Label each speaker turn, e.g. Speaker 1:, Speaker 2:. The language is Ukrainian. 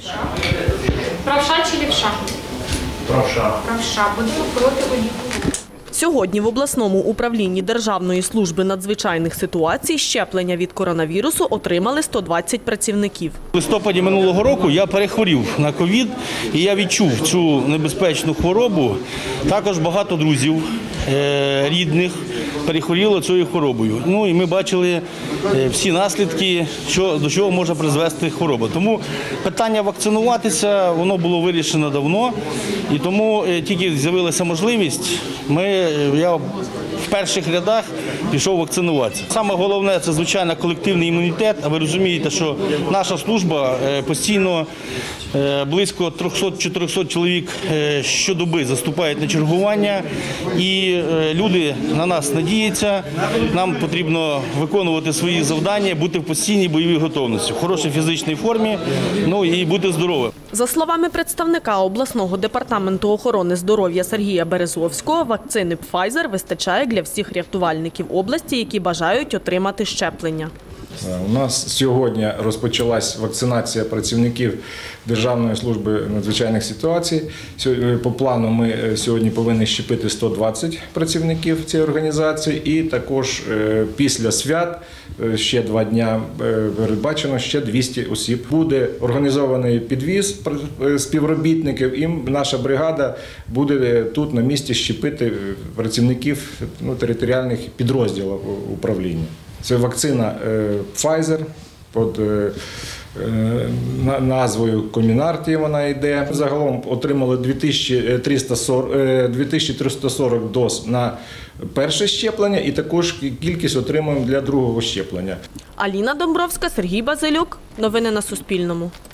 Speaker 1: Правша чи лівша?
Speaker 2: Правша.
Speaker 1: Правша. Будемо проти однієї.
Speaker 3: Сьогодні в обласному управлінні Державної служби надзвичайних ситуацій щеплення від коронавірусу отримали 120 працівників.
Speaker 2: У листопаді минулого року я перехворів на ковід і я відчув цю небезпечну хворобу. Також багато друзів, рідних перехворіло цією хворобою. Ну і ми бачили всі наслідки, до чого може призвести хвороба. Тому питання вакцинуватися, воно було вирішено давно. І тому тільки з'явилася можливість, я в перших рядах пішов вакцинуватися. Саме головне – це, звичайно, колективний імунітет. А ви розумієте, що наша служба постійно близько 300-400 чоловік щодоби заступають на чергування. І люди на нас надіються. Нам потрібно виконувати свої завдання, бути в постійній бойовій готовності, в хорошій фізичній формі, ну і бути здоровим.
Speaker 3: За словами представника обласного департаменту охорони здоров'я Сергія Березовського, вакцини Pfizer вистачає для всіх рятувальників області, які бажають отримати щеплення.
Speaker 4: У нас сьогодні розпочалась вакцинація працівників Державної служби надзвичайних ситуацій. По плану ми сьогодні повинні щепити 120 працівників цієї організації і також після свят ще 2 дні передбачено ще 200 осіб. Буде організований підвіз співробітників і наша бригада буде тут на місці щепити працівників територіальних підрозділів управління. Це вакцина Pfizer під назвою Комінарті вона йде. Загалом отримали 2340 доз на перше щеплення і також кількість отримуємо для другого щеплення.
Speaker 3: Аліна Домбровська, Сергій Базилюк. Новини на Суспільному.